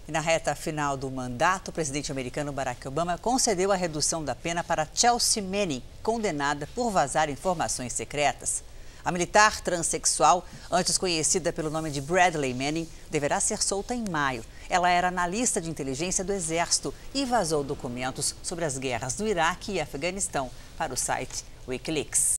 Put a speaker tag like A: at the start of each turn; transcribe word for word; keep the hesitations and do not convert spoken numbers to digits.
A: E na reta final do mandato, o presidente americano Barack Obama concedeu a redução da pena para Chelsea Manning, condenada por vazar informações secretas. A militar transexual, antes conhecida pelo nome de Bradley Manning, deverá ser solta em maio. Ela era analista de inteligência do Exército e vazou documentos sobre as guerras do Iraque e Afeganistão para o site Wikileaks.